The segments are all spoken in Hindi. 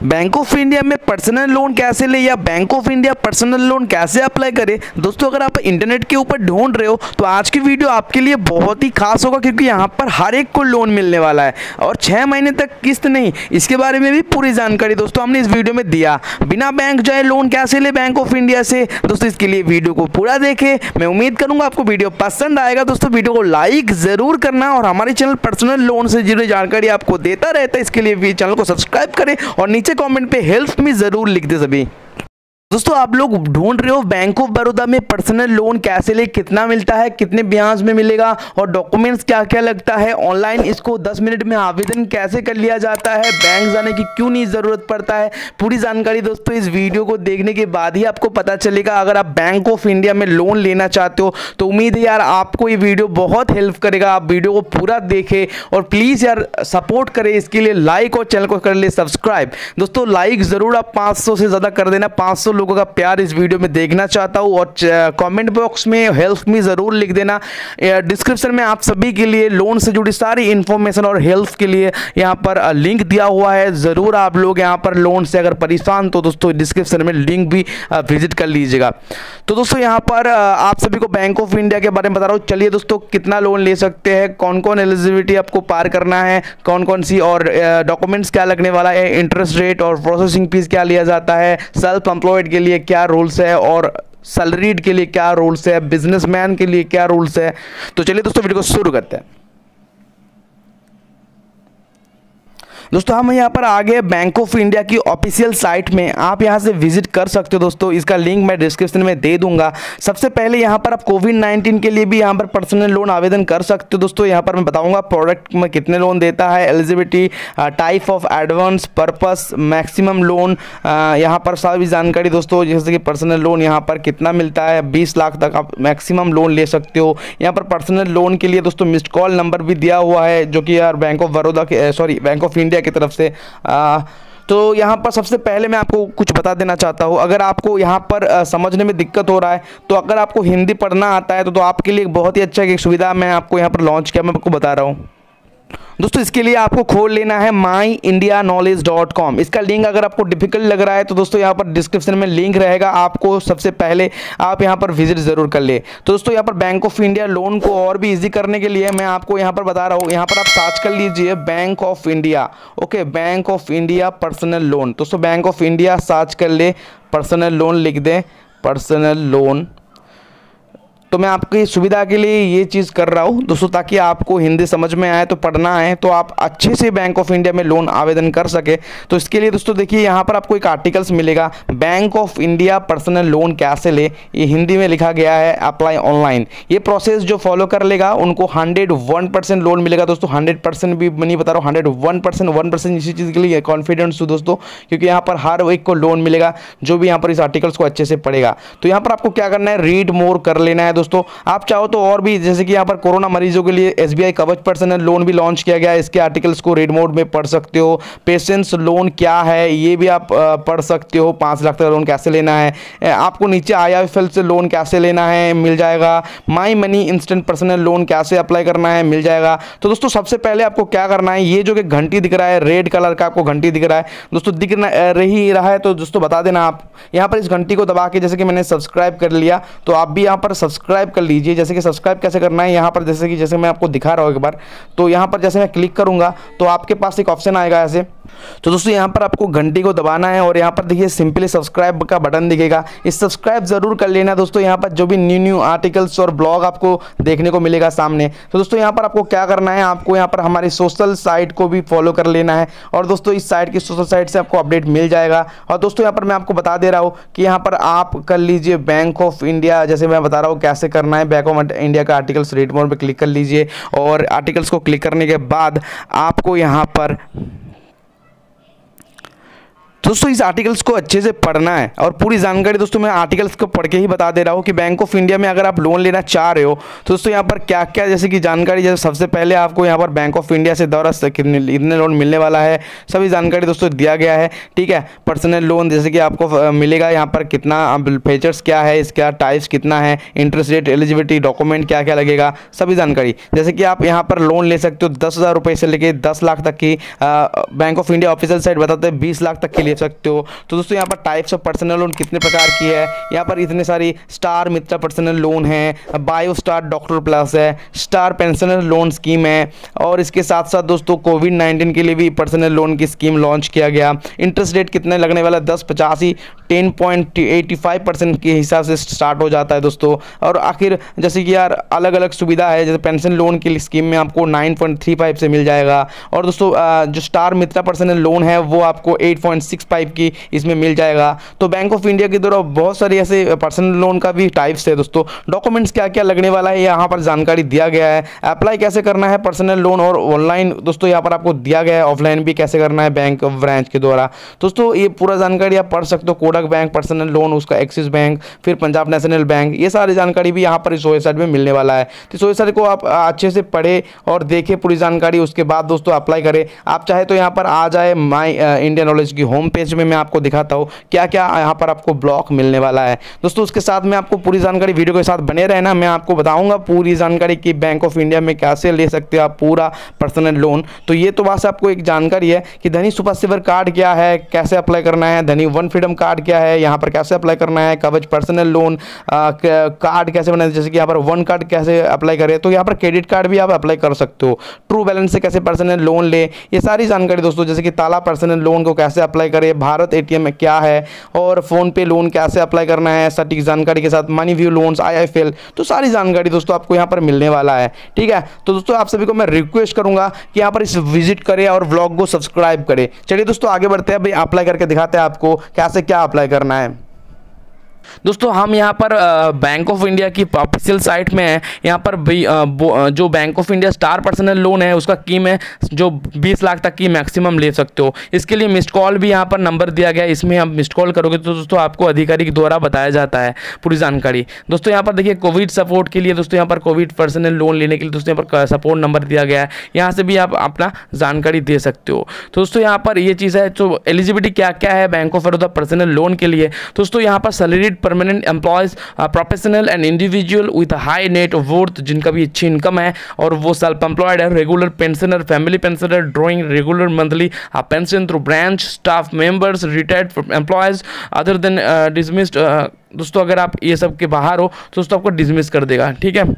बैंक ऑफ इंडिया में पर्सनल लोन कैसे ले या bank of India personal loan कैसे अप्लाई करें। दोस्तों अगर आप इंटरनेट के ऊपर ढूंढ रहे हो तो आज की वीडियो आपके लिए बहुत ही खास होगा, क्योंकि यहाँ पर हर एक को लोन मिलने वाला है और 6 महीने तक किस्त नहीं, इसके बारे में भी पूरी जानकारी दोस्तों हमने इस वीडियो में दिया। बिना बैंक जाए लोन कैसे ले बैंक ऑफ इंडिया से। दोस्तों इसके लिए वीडियो को पूरा देखें। मैं उम्मीद करूंगा आपको वीडियो पसंद आएगा। दोस्तों वीडियो को लाइक जरूर करना और हमारे चैनल पर्सनल लोन से जुड़ी जानकारी आपको देता रहता है, इसके लिए चैनल को सब्सक्राइब करें और नीचे कमेंट पे हेल्प मी जरूर लिख दे सभी। दोस्तों आप लोग ढूंढ रहे हो बैंक ऑफ बड़ौदा में पर्सनल लोन कैसे ले, कितना मिलता है, कितने ब्याज में मिलेगा और डॉक्यूमेंट्स क्या क्या लगता है, ऑनलाइन इसको 10 मिनट में आवेदन कैसे कर लिया जाता है, बैंक जाने की क्यों नहीं ज़रूरत पड़ता है। पूरी जानकारी दोस्तों इस वीडियो को देखने के बाद ही आपको पता चलेगा। अगर आप बैंक ऑफ इंडिया में लोन लेना चाहते हो तो उम्मीद है यार आपको ये वीडियो बहुत हेल्प करेगा। आप वीडियो को पूरा देखें और प्लीज़ यार सपोर्ट करें, इसके लिए लाइक और चैनल को कर ले सब्सक्राइब। दोस्तों लाइक ज़रूर आप 500 से ज़्यादा कर देना, 500 लोगों का प्यार इस वीडियो में देखना चाहता हूं और कमेंट बॉक्स में हेल्प मी जरूर लिख देना। डिस्क्रिप्शन में आप सभी के लिए लोन से जुड़ी सारी इंफॉर्मेशन और हेल्प के लिए यहां पर लिंक दिया हुआ है। जरूर आप लोग यहां पर लोन से अगर परेशान तो दोस्तों डिस्क्रिप्शन में लिंक भी विजिट कर लीजिएगा। तो दोस्तों यहां पर आप सभी को बैंक ऑफ इंडिया के बारे में बता रहा हूं। चलिए दोस्तों कितना लोन ले सकते हैं, कौन कौन एलिजिबिलिटी आपको पार करना है, कौन कौन सी और डॉक्यूमेंट्स क्या लगने वाला है, इंटरेस्ट रेट और प्रोसेसिंग फीस क्या लिया जाता है, सेल्फ एम्प्लॉयड के लिए क्या रूल्स है और सैलरीड के लिए क्या रूल्स है, बिजनेसमैन के लिए क्या रूल्स है। तो चलिए दोस्तों वीडियो को शुरू करते हैं। दोस्तों हम यहाँ पर आ गए बैंक ऑफ इंडिया की ऑफिशियल साइट में, आप यहाँ से विजिट कर सकते हो। दोस्तों इसका लिंक मैं डिस्क्रिप्शन में दे दूंगा। सबसे पहले यहाँ पर आप कोविड-19 के लिए भी यहाँ पर पर्सनल लोन आवेदन कर सकते हो। दोस्तों यहाँ पर मैं बताऊंगा प्रोडक्ट में कितने लोन देता है, eligibility, type of advance, purpose, maximum loan, यहाँ पर सारी जानकारी दोस्तों। जैसे कि पर्सनल लोन यहाँ पर कितना मिलता है, 20 लाख तक आप मैक्सिमम लोन ले सकते हो। यहाँ पर पर्सनल लोन के लिए दोस्तों मिस्ड कॉल नंबर भी दिया हुआ है, जो कि यार बैंक ऑफ बड़ौदा के बैंक ऑफ इंडिया की तरफ से। तो यहाँ पर सबसे पहले मैं आपको कुछ बता देना चाहता हूँ। अगर आपको यहाँ पर समझने में दिक्कत हो रहा है तो अगर आपको हिंदी पढ़ना आता है तो आपके लिए बहुत ही अच्छा एक सुविधा मैं आपको यहाँ पर लॉन्च किया, मैं आपको बता रहा हूँ। दोस्तों इसके लिए आपको खोल लेना है myindiaknowledge.com। इसका लिंक अगर आपको डिफिकल्ट लग रहा है तो दोस्तों यहाँ पर डिस्क्रिप्शन में लिंक रहेगा, आपको सबसे पहले आप यहाँ पर विजिट जरूर कर ले। तो दोस्तों यहाँ पर बैंक ऑफ इंडिया लोन को और भी इजी करने के लिए मैं आपको यहाँ पर बता रहा हूँ। यहाँ पर आप सर्च कर लीजिए bank of India, okay, bank of India personal loan. दोस्तों बैंक ऑफ इंडिया सर्च कर ले, पर्सनल लोन लिख दें, पर्सनल लोन। तो मैं आपकी सुविधा के लिए ये चीज़ कर रहा हूँ दोस्तों, ताकि आपको हिंदी समझ में आए तो पढ़ना है तो आप अच्छे से बैंक ऑफ इंडिया में लोन आवेदन कर सके। तो इसके लिए दोस्तों देखिए यहाँ पर आपको एक आर्टिकल्स मिलेगा, bank of India personal loan कैसे ले, ये हिंदी में लिखा गया है, अप्लाई ऑनलाइन। ये प्रोसेस जो फॉलो कर लेगा उनको 101% लोन मिलेगा। दोस्तों 100% भी नहीं बता रहा हूँ, 101% इसी चीज़ के लिए कॉन्फिडेंस हूँ दोस्तों, क्योंकि यहाँ पर हर एक को लोन मिलेगा जो भी यहाँ पर इस आर्टिकल्स को अच्छे से पढ़ेगा। तो यहाँ पर आपको क्या करना है, रीड मोर कर लेना है। दोस्तों आप चाहो तो और भी, जैसे कि यहाँ पर कोरोना मरीजों के लिए SBI कवच पर्सनल लोन भी लॉन्च किया गया है, इसके आर्टिकल्स को रीड मोड में पढ़ सकते हो। पेशेंस लोन क्या है ये भी आप पढ़ सकते हो, 5 लाख तक लोन कैसे लेना है, आपको नीचे IIFL से लोन कैसे लेना है मिल जाएगा, my money instant personal loan कैसे अप्लाई करना है मिल जाएगा। तो दोस्तों सबसे पहले आपको क्या करना है, ये जो कि घंटी दिख रहा है, रेड कलर का आपको घंटी दिख रहा है दोस्तों, दिख रही रहा है तो दोस्तों बता देना। आप यहाँ पर इस घंटी को दबा के, जैसे कि मैंने सब्सक्राइब कर लिया तो आप भी यहाँ पर सब्सक्राइब कर लीजिए। जैसे कि सब्सक्राइब कैसे करना है, यहाँ पर जैसे मैं आपको दिखा रहा हूँ एक बार, तो यहाँ पर जैसे मैं क्लिक करूँगा तो आपके पास एक ऑप्शन आएगा ऐसे। तो दोस्तों यहाँ पर आपको घंटी को दबाना है और यहाँ पर देखिए सिंपली सब्सक्राइब का बटन दिखेगा, इस सब्सक्राइब जरूर कर लेना दोस्तों। यहाँ पर जो भी न्यू आर्टिकल्स और ब्लॉग आपको देखने को मिलेगा सामने। तो दोस्तों यहाँ पर आपको क्या करना है, आपको यहाँ पर हमारी सोशल साइट को भी फॉलो कर लेना है और दोस्तों इस साइट की सोशल साइट से आपको अपडेट मिल जाएगा। और दोस्तों यहाँ पर मैं आपको बता दे रहा हूँ कि यहाँ पर आप कर लीजिए बैंक ऑफ इंडिया, जैसे मैं बता रहा हूँ कैसे करना है। बैंक ऑफ इंडिया का आर्टिकल्स रीड मोड पे क्लिक कर लीजिए और आर्टिकल्स को क्लिक करने के बाद आपको यहाँ पर दोस्तों इस आर्टिकल्स को अच्छे से पढ़ना है और पूरी जानकारी दोस्तों मैं आर्टिकल्स को पढ़ के ही बता दे रहा हूँ कि बैंक ऑफ इंडिया में अगर आप लोन लेना चाह रहे हो तो दोस्तों यहाँ पर क्या क्या, जैसे कि जानकारी, जैसे सबसे पहले आपको यहाँ पर बैंक ऑफ इंडिया से द्वारा कितने लोन मिलने वाला है सभी जानकारी दोस्तों दिया गया है, ठीक है। पर्सनल लोन जैसे कि आपको मिलेगा यहाँ पर कितना, फीचर्स क्या है, इसका टाइप्स कितना है, इंटरेस्ट रेट, एलिजिबिलिटी, डॉक्यूमेंट क्या क्या लगेगा, सभी जानकारी। जैसे कि आप यहाँ पर लोन ले सकते हो 10,000 रुपये से लेकर 10 लाख तक की। Bank of India official site बताते हैं 20 लाख तक के लिए ले सकते हो। तो दोस्तों यहाँ पर टाइप्स ऑफ पर्सनल लोन कितने प्रकार की है, यहाँ पर इतने सारी स्टार मित्रा पर्सनल लोन है, बायो स्टार डॉक्टर प्लस है, स्टार पेंशनर लोन स्कीम है, और इसके साथ साथ दोस्तों कोविड-19 के लिए भी पर्सनल लोन की स्कीम लॉन्च किया गया। इंटरेस्ट रेट कितने लगने वाला है, 10.85 10.85% के हिसाब से स्टार्ट हो जाता है दोस्तों। और आखिर जैसे कि यार अलग अलग सुविधा है, जैसे पेंशन लोन की स्कीम में आपको 9.35 से मिल जाएगा, और दोस्तों जो स्टार मित्रा पर्सनल लोन है वो आपको 8.65 की इसमें मिल जाएगा। तो बैंक ऑफ इंडिया के द्वारा बहुत सारी ऐसे पर्सनल लोन का भी टाइप्स है दोस्तों। डॉक्यूमेंट्स क्या क्या लगने वाला है यहाँ पर जानकारी दिया गया है। अप्लाई कैसे करना है पर्सनल लोन, और ऑनलाइन दोस्तों यहाँ पर आपको दिया गया है, ऑफलाइन भी कैसे करना है बैंक ब्रांच के द्वारा। दोस्तों ये पूरा जानकारी आप पढ़ सकते हो, कोटक बैंक पर्सनल लोन, उसका एक्सिस बैंक, फिर पंजाब नेशनल बैंक, ये सारी जानकारी भी यहाँ पर इस वेबसाइट में मिलने वाला है। तो इस वेबसाइट को आप अच्छे से पढ़े और देखें पूरी जानकारी, उसके बाद दोस्तों अप्लाई करें। आप चाहे तो यहाँ पर आ जाए माई इंडिया नॉलेज की होम पेज में, मैं आपको दिखाता हूँ क्या क्या यहाँ पर आपको ब्लॉक मिलने वाला है दोस्तों। उसके साथ में आपको पूरी जानकारी वीडियो के साथ बने रहना, मैं आपको बताऊंगा पूरी जानकारी कि बैंक ऑफ इंडिया में कैसे ले सकते हो आप पूरा पर्सनल लोन। तो ये तो बस आपको एक जानकारी है कि धनी सुपर सेवर कार्ड क्या है, कैसे अप्लाई करना है, धनी वन फ्रीडम कार्ड क्या है, यहाँ पर कैसे अप्लाई करना है, कवच पर्सनल लोन कार्ड कैसे बनाए, जैसे कि यहाँ पर वन कार्ड कैसे अप्लाई करें, तो यहाँ पर क्रेडिट कार्ड भी आप अप्लाई कर सकते हो, ट्रू बैलेंस से कैसे पर्सनल लोन ले, ये सारी जानकारी दोस्तों। जैसे कि ताला पर्सनल लोन को कैसे अप्लाई करें, भारत एटीएम में क्या है, और फोन पे लोन कैसे अप्लाई करना है, सटीक जानकारी के साथ मनी व्यू लोन्स, IIFL, तो सारी जानकारी दोस्तों आपको यहाँ पर मिलने वाला है। ठीक है, तो दोस्तों आप सभी को मैं रिक्वेस्ट करूंगा कि यहाँ पर इस विजिट करें और व्लॉग को सब्सक्राइब करें। चलिए दोस्तों आगे बढ़ते हैं, भाई अप्लाई करके दिखाते हैं आपको कैसे क्या अप्लाई करना है। दोस्तों हम यहाँ पर बैंक ऑफ इंडिया की ऑफिशियल साइट में है। यहाँ पर जो bank of India star personal loan है उसका स्कीम है जो 20 लाख तक की मैक्सिमम ले सकते हो। इसके लिए मिस्ड कॉल भी यहाँ पर नंबर दिया गया है, इसमें आप मिस्ड कॉल करोगे तो दोस्तों आपको अधिकारी के द्वारा बताया जाता है पूरी जानकारी। दोस्तों यहाँ पर देखिए कोविड सपोर्ट के लिए दोस्तों यहाँ पर कोविड पर्सनल लोन लेने के लिए दोस्तों यहाँ पर सपोर्ट नंबर दिया गया है, यहाँ से भी आप अपना जानकारी दे सकते हो। तो दोस्तों यहाँ पर ये चीज़ है, तो एलिजिबिलिटी क्या क्या है bank of Baroda personal loan के लिए। दोस्तों यहाँ पर salaried permanent employees, professional and individual with high net worth, जिनका भी अच्छी इनकम है और वो सेल्फ एम्प्लॉयड है, regular pensioner, family pensioner drawing regular monthly pension through branch, staff members, retired employees other than dismissed. दोस्तों अगर आप ये सब के बाहर हो तो दोस्तों आपको डिसमिस कर देगा। ठीक है,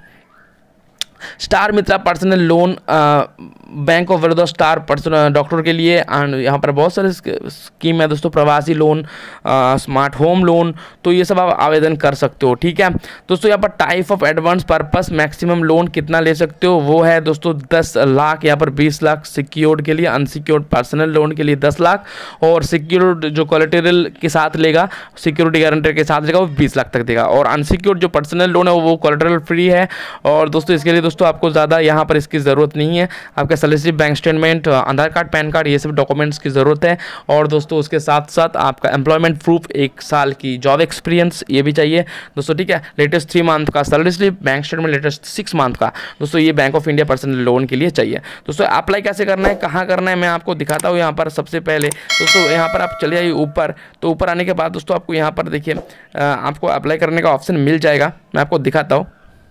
star Mitra personal loan bank of Baroda star personal doctor के लिए, एंड यहाँ पर बहुत सारे स्कीम है दोस्तों, प्रवासी लोन, स्मार्ट होम लोन, तो ये सब आप आवेदन कर सकते हो। ठीक है दोस्तों, यहाँ पर type of advance purpose maximum loan कितना ले सकते हो वो है दोस्तों 10 लाख, यहाँ पर 20 लाख सिक्योर्ड के लिए, अनसिक्योर्ड पर्सनल लोन के लिए 10 लाख, और सिक्योर्ड जो कोलेटरल के साथ लेगा, सिक्योरिटी गारंटर के साथ लेगा वो 20 लाख तक देगा, और अनसिक्योर्ड जो पर्सनल लोन है वो कोलेटरल फ्री है। और दोस्तों इसके लिए दोस्तों आपको ज़्यादा यहाँ पर इसकी ज़रूरत नहीं है, आपका salary bank statement, Aadhaar card, PAN card, ये सब डॉक्यूमेंट्स की ज़रूरत है। और दोस्तों उसके साथ साथ आपका एम्प्लॉयमेंट प्रूफ, 1 साल की जॉब एक्सपीरियंस ये भी चाहिए दोस्तों। ठीक है, लेटेस्ट 3 मंथ का salary slip, bank statement latest 6 month का दोस्तों, ये bank of India personal loan के लिए चाहिए। दोस्तों अप्लाई कैसे करना है, कहाँ करना है, मैं आपको दिखाता हूँ। यहाँ पर सबसे पहले दोस्तों यहाँ पर आप चले आइए ऊपर, तो ऊपर आने के बाद दोस्तों आपको यहाँ पर देखिए आपको अप्लाई करने का ऑप्शन मिल जाएगा, मैं आपको दिखाता हूँ।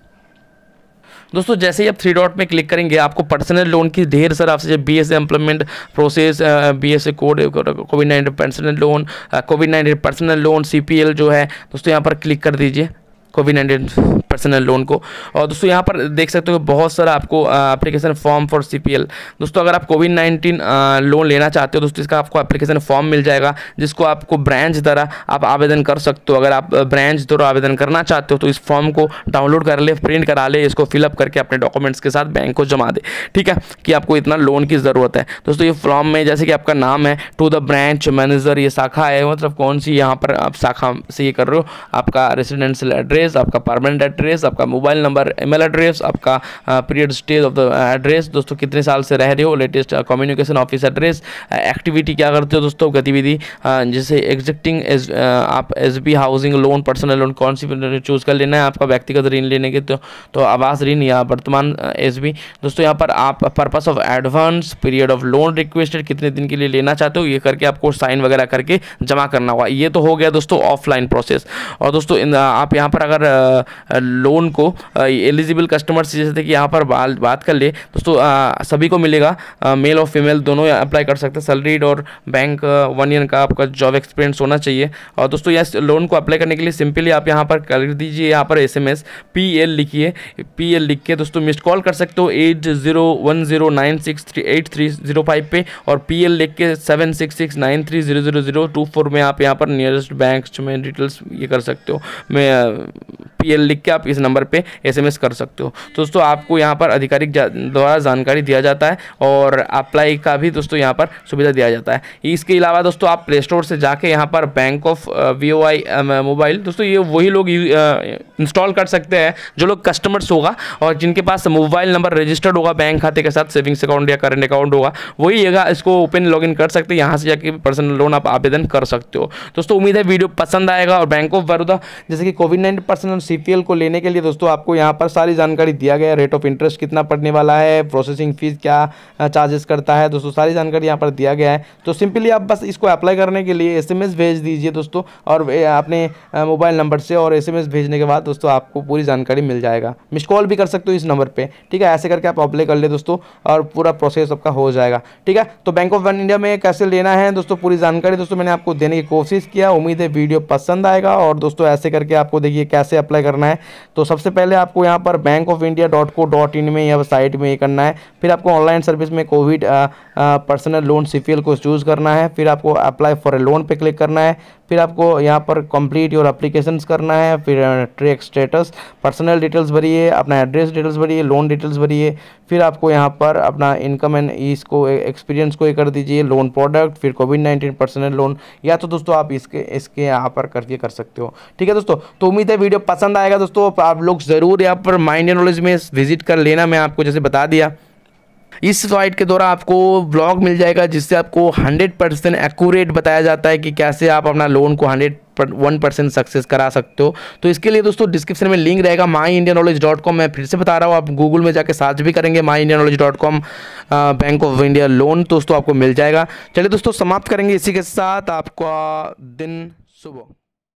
दोस्तों जैसे ही आप 3 डॉट में क्लिक करेंगे आपको पर्सनल लोन की ढेर सारा आपसे BS employment process, BS code, कोविड-19 पर्सनल लोन, कोविड-19 पर्सनल लोन, CPL जो है दोस्तों यहाँ पर क्लिक कर दीजिए कोविड-19 पर्सनल लोन को। और दोस्तों यहाँ पर देख सकते हो बहुत सारा आपको एप्लीकेशन फॉर्म फॉर CPL। दोस्तों अगर आप कोविड-19 लोन लेना चाहते हो दोस्तों इसका आपको एप्लीकेशन फॉर्म मिल जाएगा, जिसको आपको ब्रांच द्वारा आप आवेदन कर सकते हो। अगर आप ब्रांच द्वारा आवेदन करना चाहते हो तो इस फॉर्म को डाउनलोड कर ले, प्रिंट करा ले, इसको फिलअप करके अपने डॉक्यूमेंट्स के साथ बैंक को जमा दे। ठीक है, कि आपको इतना लोन की ज़रूरत है। दोस्तों ये फॉर्म में जैसे कि आपका नाम है, टू द ब्रांच मैनेजर, ये शाखा है, मतलब कौन सी यहाँ पर आप शाखा से ये कर रहे हो, आपका रेजिडेंशियल एड्रेस, आपका परमानेंट एड्रेस, आपका मोबाइल नंबर, ईमेल एड्रेस, आपका period stage of the address, दोस्तों कितने साल से रह रहे हो, latest communication office address, activity क्या करते हो दोस्तों, गतिविधि जैसे एग्जिस्टिंग आप SB housing loan, personal loan कौन सी चूज कर लेना है, आपका व्यक्तिगत ऋण लेने के तो आवास ऋण या वर्तमान SB। दोस्तों यहाँ पर आप purpose of advance, period of loan requested, कितने दिन के लिए लेना चाहते हो, ये करके आपको साइन वगैरह करके जमा करना होगा। ये तो हो गया दोस्तों ऑफलाइन प्रोसेस। और दोस्तों आप यहाँ पर अगर अगर लोन को एलिजिबल कस्टमर से जैसे कि यहाँ पर बात कर ले दोस्तों, सभी को मिलेगा, मेल और फीमेल दोनों अप्लाई कर सकते हैं। सैलरीड और बैंक 1 ईयर का आपका जॉब एक्सपीरियंस होना चाहिए। और दोस्तों यह लोन को अप्लाई करने के लिए सिंपली आप यहाँ पर कर दीजिए, यहाँ पर SMS PL लिखिए, PL लिख के दोस्तों मिस्ड कॉल कर सकते हो 8010968305 पे, और PL लिख के 7669300024 में आप यहाँ पर नियरेस्ट बैंक में डिटेल्स ये कर सकते हो। मैं PL लिख के आप इस नंबर पे SMS कर सकते हो। तो दोस्तों आपको यहाँ पर अधिकारिक द्वारा जानकारी दिया जाता है और अप्लाई का भी दोस्तों यहाँ पर सुविधा दिया जाता है। इसके अलावा दोस्तों आप प्ले स्टोर से जाके यहाँ पर बैंक ऑफ VOI मोबाइल, दोस्तों ये वही लोग इंस्टॉल कर सकते हैं जो लोग कस्टमर्स होगा और जिनके पास मोबाइल नंबर रजिस्टर्ड होगा बैंक खाते के साथ, सेविंग्स अकाउंट या करंट अकाउंट होगा, वही जगह इसको ओपन लॉगिन कर सकते हैं। यहाँ से जाके पर्सनल लोन आप आवेदन कर सकते हो। दोस्तों उम्मीद है वीडियो पसंद आएगा। और बैंक ऑफ बड़ौदा जैसे कि कोविड-19 पर्सनल CPL को लेने के लिए दोस्तों आपको यहाँ पर सारी जानकारी दिया गया है। रेट ऑफ इंटरेस्ट कितना पड़ने वाला है, प्रोसेसिंग फीस क्या चार्जेस करता है, दोस्तों सारी जानकारी यहाँ पर दिया गया है। तो सिंपली आप बस इसको अप्लाई करने के लिए SMS भेज दीजिए दोस्तों, और अपने मोबाइल नंबर से, और SMS भेजने के बाद दोस्तों आपको पूरी जानकारी मिल जाएगा। मिस कॉल भी कर सकते हो इस नंबर पे, ठीक है। ऐसे करके आप अप्लाई कर ले दोस्तों और पूरा प्रोसेस आपका हो जाएगा, ठीक है। तो बैंक ऑफ इंडिया में कैसे लेना है दोस्तों पूरी जानकारी दोस्तों मैंने आपको देने की कोशिश किया। उम्मीद है वीडियो पसंद आएगा। और दोस्तों ऐसे करके आपको देखिए कैसे अप्लाई करना है। तो सबसे पहले आपको यहाँ पर bankofindia.co.in में या साइट में ये करना है। फिर आपको ऑनलाइन सर्विस में कोविड पर्सनल लोन CPL को चूज़ करना है। फिर आपको अप्लाई फॉर ए लोन पे क्लिक करना है। फिर आपको यहाँ पर कंप्लीट योर एप्लीकेशंस करना है। फिर ट्रैक स्टेटस, पर्सनल डिटेल्स भरिए, अपना एड्रेस डिटेल्स भरिए, लोन डिटेल्स भरिए। फिर आपको यहाँ पर अपना इनकम एंड इसको एक्सपीरियंस को ये कर दीजिए, लोन प्रोडक्ट, फिर कोविड-19 पर्सनल लोन, या तो दोस्तों आप इसके यहाँ पर करके कर सकते हो, ठीक है दोस्तों। तो उम्मीद है वीडियो पसंद आएगा दोस्तों। आप लोग ज़रूर यहाँ पर माइंड इंडिया नॉलेज में विजिट कर लेना। मैं आपको जैसे बता दिया, इस साइट के द्वारा आपको ब्लॉग मिल जाएगा जिससे आपको 100% एक्यूरेट बताया जाता है कि कैसे आप अपना लोन को 101% सक्सेस करा सकते हो। तो इसके लिए दोस्तों डिस्क्रिप्शन में लिंक रहेगा myindiaknowledge.com। मैं फिर से बता रहा हूँ, आप गूगल में जाके सर्च भी करेंगे myindiaknowledge.com bank of India loan, दोस्तों आपको मिल जाएगा। चलिए दोस्तों समाप्त करेंगे इसी के साथ। आपका दिन शुभ हो।